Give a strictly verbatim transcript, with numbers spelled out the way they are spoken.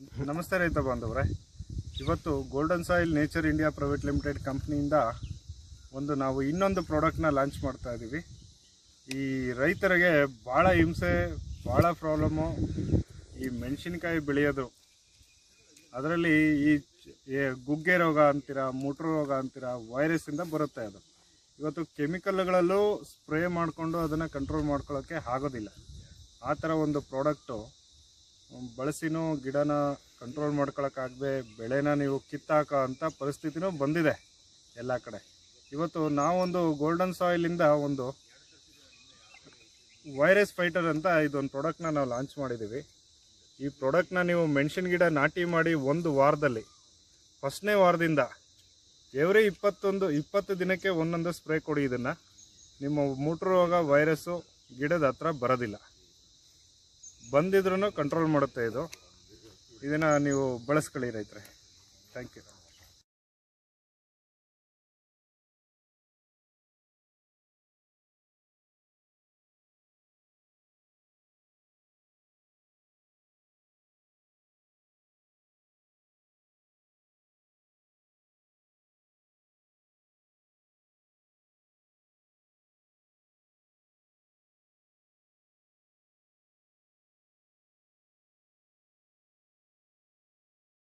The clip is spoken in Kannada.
ನಮಸ್ತೆ ರೈತ ಬಾಂಧವರೇ, ಇವತ್ತು golden soil nature India private limited ಕಂಪ್ನಿಯಿಂದ ಒಂದು ನಾವು ಇನ್ನೊಂದು ಪ್ರಾಡಕ್ಟ್ನ ಲಾಂಚ್ ಮಾಡ್ತಾ ಇದ್ದೀವಿ. ಈ ರೈತರಿಗೆ ಭಾಳ ಹಿಂಸೆ, ಭಾಳ ಪ್ರಾಬ್ಲಮ್ಮು ಈ ಮೆಣಸಿನಕಾಯಿ ಬೆಳೆಯೋದು. ಅದರಲ್ಲಿ ಈ ಗುಗ್ಗೆ ರೋಗ ಅಂತೀರ, ಮೂಟ್ರು ರೋಗ ಅಂತೀರ, ವೈರಸ್ಸಿಂದ ಬರುತ್ತೆ. ಅದು ಇವತ್ತು ಕೆಮಿಕಲ್ಗಳಲ್ಲೂ ಸ್ಪ್ರೇ ಮಾಡಿಕೊಂಡು ಅದನ್ನು ಕಂಟ್ರೋಲ್ ಮಾಡ್ಕೊಳ್ಳೋಕ್ಕೆ ಆಗೋದಿಲ್ಲ. ಆ ಥರ ಒಂದು ಪ್ರಾಡಕ್ಟು ಬಳಸಿನೂ ಗಿಡನ ಕಂಟ್ರೋಲ್ ಮಾಡ್ಕೊಳಕ್ಕಾಗದೆ ಬೆಳೆನ ನೀವು ಕಿತ್ತಾಕೋ ಅಂಥ ಪರಿಸ್ಥಿತಿನೂ ಬಂದಿದೆ ಎಲ್ಲ ಕಡೆ. ಇವತ್ತು ನಾವೊಂದು ಗೋಲ್ಡನ್ ಸಾಯಿಲಿಂದ ಒಂದು ವೈರಸ್ ಫೈಟರ್ ಅಂತ ಇದೊಂದು ಪ್ರಾಡಕ್ಟ್ನ ನಾವು ಲಾಂಚ್ ಮಾಡಿದ್ದೀವಿ. ಈ ಪ್ರಾಡಕ್ಟ್ನ ನೀವು ಮೆಣಸಿನ ಗಿಡ ನಾಟಿ ಮಾಡಿ ಒಂದು ವಾರದಲ್ಲಿ, ಫಸ್ಟ್ನೇ ವಾರದಿಂದ ಎವ್ರಿ ಇಪ್ಪತ್ತೊಂದು ಇಪ್ಪತ್ತು ದಿನಕ್ಕೆ ಒಂದೊಂದು ಸ್ಪ್ರೇ ಕೊಡಿ. ಇದನ್ನು ನಿಮ್ಮ ಮೂಟ್ರು ರೋಗ ವೈರಸ್ಸು ಗಿಡದ ಹತ್ರ ಬರೋದಿಲ್ಲ, ಬಂದಿದ್ರೂ ಕಂಟ್ರೋಲ್ ಮಾಡುತ್ತೆ ಇದು. ಇದನ್ನು ನೀವು ಬಳಸ್ಕೊಳ್ಳಿ ರೈತರೆ. Thank you.